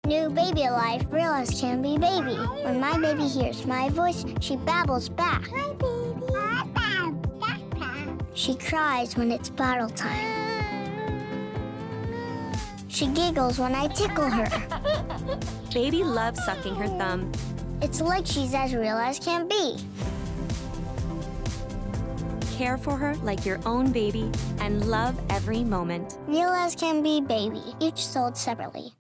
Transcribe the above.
New baby alive, real as can be baby. When my baby hears my voice, she babbles back. Hi, baby. She cries when it's bottle time. She giggles when I tickle her. Baby loves sucking her thumb. It's like she's as real as can be. Care for her like your own baby and love every moment. Real as can be baby, each sold separately.